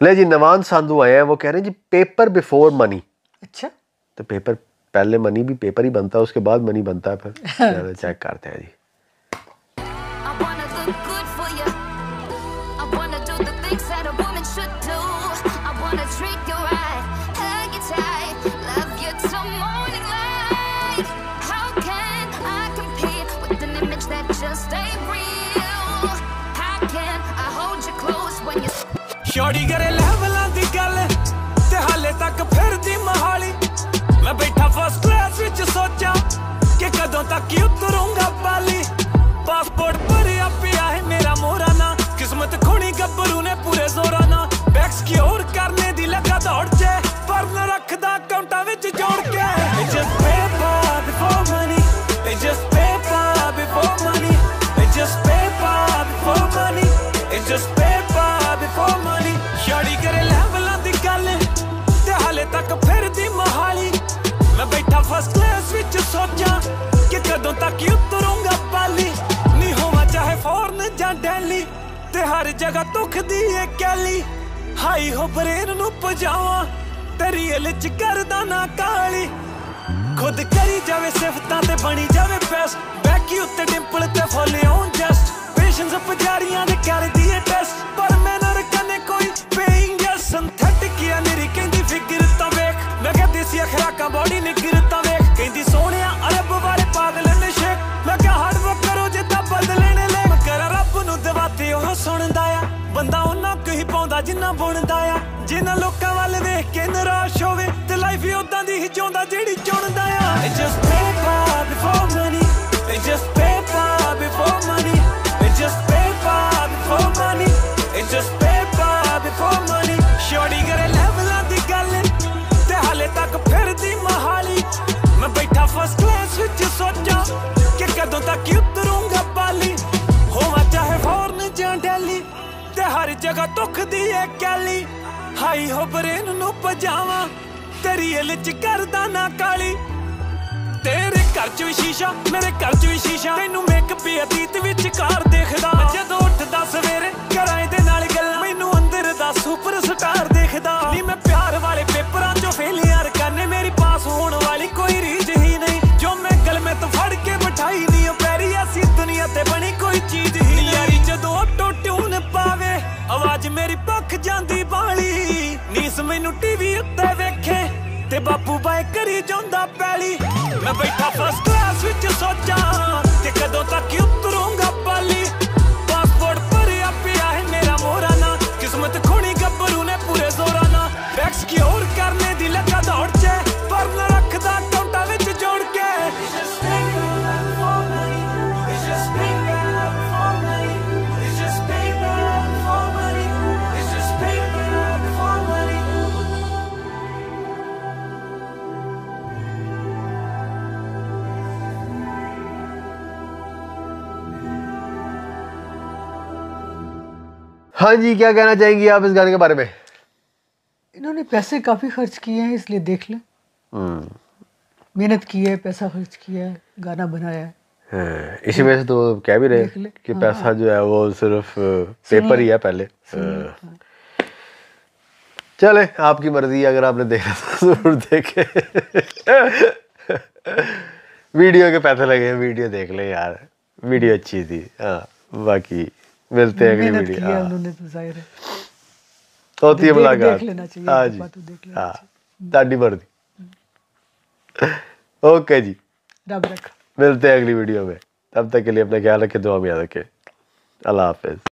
ले जी नवान संधू आए हैं, वो कह रहे हैं जी पेपर बिफोर मनी। अच्छा, तो पेपर पहले मनी भी पेपर ही बनता है, उसके बाद मनी बनता है फिर। चेक करते हैं जी। शॉर्टी करे लेवलां दी गल ते हाले तक फिरदी मोहाली। मैं बैठा फर्स्ट क्लास विच सोचा कि कदों तक उतरूंगा बाली। पासपोर्ट भरिया पिया है मेरा मोरा ना, किस्मत खुणी गब्बरू ने पूरे जोरा ना। बैक्स की और करने दी लगा दौड़ चे, पर न रखदा अकाउंटां विच जोड़ के। It's just paper before money, it's just paper before money, it's just paper before money, it's just paper before money। Shorty करे लेवलां दी गल ते हाले तक फिरदी मोहाली। मैं बैठा फर्स्ट क्लास विच सोचा कि कदों तक उतरूंगा बाली। नी होवां चाहे फॉरन जां दिल्ली ते हर जगह दुख दी है कैली। हाई हो ब्रेन नू पजावां ते रियल च करदा ना काली। खुद करी जावे सिफतां ते बनी जावे बेस्ट, बैकी उत्ते डिंपल ते फुल ऑन जस्ट। पेशेंस पुजारियां दे करदी है टेस्ट, पर मैनर कने कोई पेइंग या सिंथेटिक या मेरी कहंदी फिगर तां वेख। मैं कह देसी खराकां बॉडी निगर तां वेख, कहंदी सोहणिया अरब वाले पागल ने शेक। मैं कह हार्ड वर्क करो जिद्दां बदलने ले, मैं करा रब नू दवाते ओह सुणदा आ। बंदा उन्ना कही पाउंदा जिन्ना बुणदा आ। जिन्ना लोकां वल वेख के निराश होवे ते लाइफ ही उदां दी ही जिउंदा जेहड़ी चुणदा आ। It's just paper before money, it's just paper before money, it's just paper before money, it's just paper before money। Shorty करे लेवलां दी गल ते हाले तक फिरदी मोहाली। मैं बैठा फर्स्ट क्लास विच सोचा कि कदों तक उतरूंगा बाली। होवां चाहे फॉरन जां दिल्ली ते हर जगह दुख दी है कैली। हाई हो ब्रेन नू पजावां ते रियल च करदा ना काली। तेरे घर च भी शीशा मेरे घर च भी शीशा, तैनू मेकअप अतीत विच कार देखदा। जदों उठदा सवेरे कराए दे नाल गल्लां, मैनू अंदर दा सुपर स्टार देखदा। नी मैं प्यार वाले पेपरां चों फेल यार करने, मेरी पास होण वाली कोई रीझ ही नहीं। जो मैं गल में तो फड़ के बिठाई नी पैरी, ऐसी दुनिया ते बनी कोई चीज ही नहीं। यारी जदों ऑटो ट्यून पावे आवाज मेरी पख जांदी बाली। नीस मैनू टीवी उत्ते वेखे ते बापू बाए करी जांदा पैली। मैं बैठा फर्स्ट क्लास विच सोचा कि कदों तक उतरूंगा बाली। पासपोर्ट भरिया पिया है मेरा मोरा ना, किस्मत खुणी गब्बरू ने पूरे जोरा ना। बैक्स की और करने दी लगा दौड़ चे, पर न रखदा अकाउंटां विच जोड़ के। हाँ जी, क्या कहना चाहेंगी आप इस गाने के बारे में? इन्होंने पैसे काफी खर्च किए हैं, इसलिए देख लें। मेहनत की है, पैसा खर्च किया है, गाना बनाया है। इसी वजह से तो कह भी रहे कि पैसा जो है वो सिर्फ पेपर ही है पहले। चले आपकी मर्जी, अगर आपने देखा तो जरूर देखे। वीडियो के पैसे लगे हैं, वीडियो देख ले यार, वीडियो अच्छी थी। हाँ, बाकी मिलते हैं अगली वीडियो। उन्होंने तो जाहिर है होती है मुलाकात। हाँ जी, हाँ, ताड़ी मर्जी। ओके जी, रब रखा। मिलते हैं अगली वीडियो में, तब तक के लिए अपना ख्याल रखें, दुआ में याद रखें। अल्लाह हाफिज।